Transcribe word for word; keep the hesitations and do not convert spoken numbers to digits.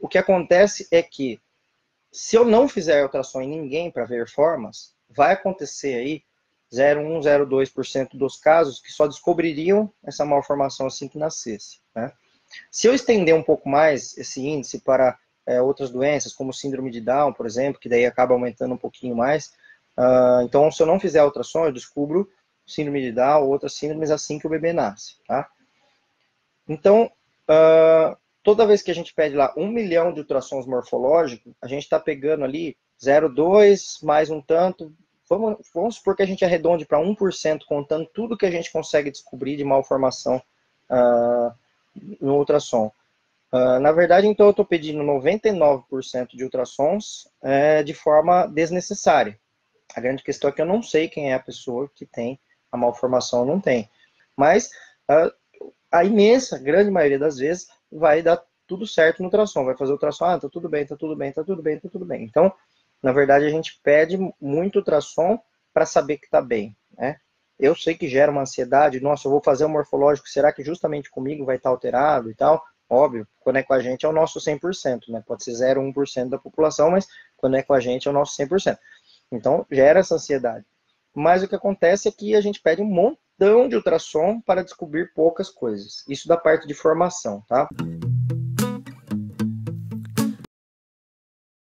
o que acontece é que, se eu não fizer ultrassom em ninguém para ver formas, vai acontecer aí zero vírgula um, zero vírgula dois por cento dos casos que só descobririam essa malformação assim que nascesse, né? Se eu estender um pouco mais esse índice para é, outras doenças, como síndrome de Down, por exemplo, que daí acaba aumentando um pouquinho mais, uh, então se eu não fizer ultrassom, eu descubro síndrome de Down ou outras síndromes assim que o bebê nasce, tá? Então, uh, toda vez que a gente pede lá um milhão de ultrassons morfológicos, a gente está pegando ali zero vírgula dois mais um tanto. Vamos, vamos supor que a gente arredonde para um por cento, contando tudo que a gente consegue descobrir de malformação uh, no ultrassom. Uh, na verdade, então, eu estou pedindo noventa e nove por cento de ultrassons é, de forma desnecessária. A grande questão é que eu não sei quem é a pessoa que tem a malformação ou não tem. Mas uh, a imensa, grande maioria das vezes, vai dar tudo certo no ultrassom. Vai fazer o ultrassom, ah, tá tudo bem, tá tudo bem, tá tudo bem, tá tudo bem. Então, na verdade, a gente pede muito ultrassom para saber que tá bem, né? Eu sei que gera uma ansiedade, nossa, eu vou fazer um morfológico, será que justamente comigo vai estar alterado e tal? Óbvio, quando é com a gente é o nosso cem por cento, né? Pode ser zero vírgula um por cento da população, mas quando é com a gente é o nosso cem por cento. Então, gera essa ansiedade. Mas o que acontece é que a gente pede um montão de ultrassom para descobrir poucas coisas. Isso da parte de formação, tá?